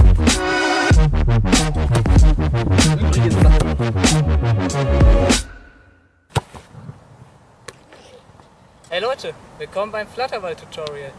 Hey Leute, willkommen beim Flatterball-Tutorial.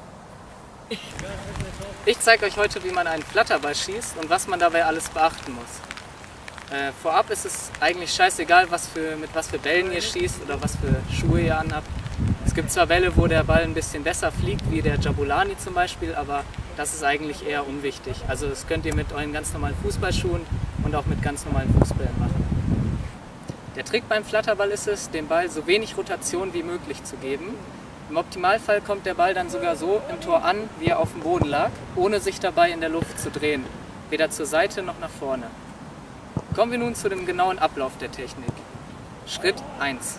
Ich zeige euch heute, wie man einen Flatterball schießt und was man dabei alles beachten muss. Vorab ist es eigentlich scheißegal, mit was für Bällen ihr schießt oder was für Schuhe ihr anhabt. Es gibt zwar Bälle, wo der Ball ein bisschen besser fliegt, wie der Jabulani zum Beispiel, aber das ist eigentlich eher unwichtig. Also das könnt ihr mit euren ganz normalen Fußballschuhen und auch mit ganz normalen Fußbällen machen. Der Trick beim Flatterball ist es, dem Ball so wenig Rotation wie möglich zu geben. Im Optimalfall kommt der Ball dann sogar so im Tor an, wie er auf dem Boden lag, ohne sich dabei in der Luft zu drehen, weder zur Seite noch nach vorne. Kommen wir nun zu dem genauen Ablauf der Technik. Schritt 1.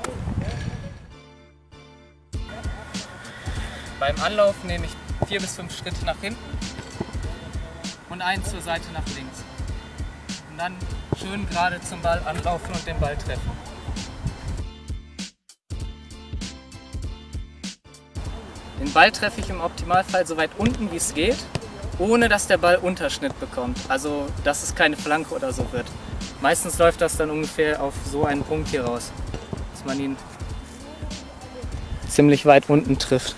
Beim Anlauf nehme ich 4 bis 5 Schritte nach hinten und einen zur Seite nach links. Und dann schön gerade zum Ball anlaufen und den Ball treffen. Den Ball treffe ich im Optimalfall so weit unten wie es geht, ohne dass der Ball Unterschnitt bekommt, also dass es keine Flanke oder so wird. Meistens läuft das dann ungefähr auf so einen Punkt hier raus, dass man ihn ziemlich weit unten trifft.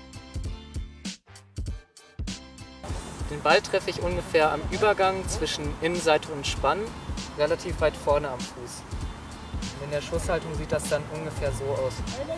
Den Ball treffe ich ungefähr am Übergang zwischen Innenseite und Spann, relativ weit vorne am Fuß. Und in der Schusshaltung sieht das dann ungefähr so aus.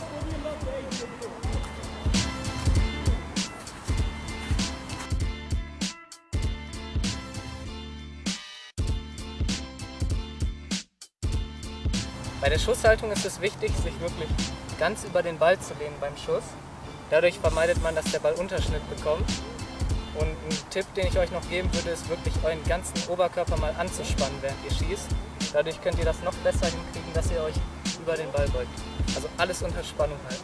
Bei der Schusshaltung ist es wichtig, sich wirklich ganz über den Ball zu lehnen beim Schuss. Dadurch vermeidet man, dass der Ball Unterschnitt bekommt. Und ein Tipp, den ich euch noch geben würde, ist wirklich euren ganzen Oberkörper mal anzuspannen, während ihr schießt. Dadurch könnt ihr das noch besser hinkriegen, dass ihr euch über den Ball beugt. Also alles unter Spannung halten.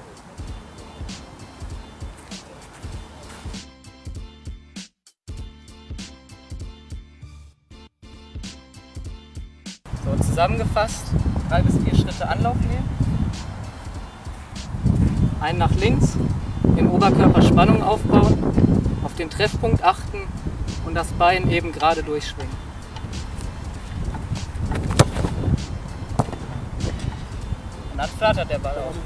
So, zusammengefasst, 3 bis 4 Schritte Anlauf nehmen. Einen nach links, den Oberkörper Spannung aufbauen, auf den Treffpunkt achten und das Bein eben gerade durchschwingen. Und dann flattert der Ball auch.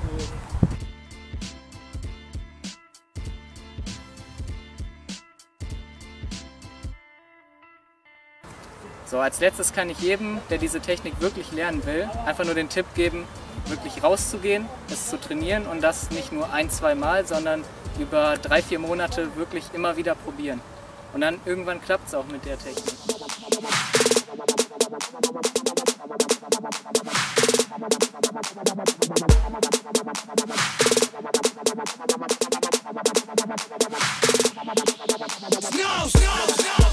So, als letztes kann ich jedem, der diese Technik wirklich lernen will, einfach nur den Tipp geben, wirklich rauszugehen, es zu trainieren und das nicht nur 1-2 Mal, sondern über 3-4 Monate wirklich immer wieder probieren. Und dann irgendwann klappt es auch mit der Technik. No!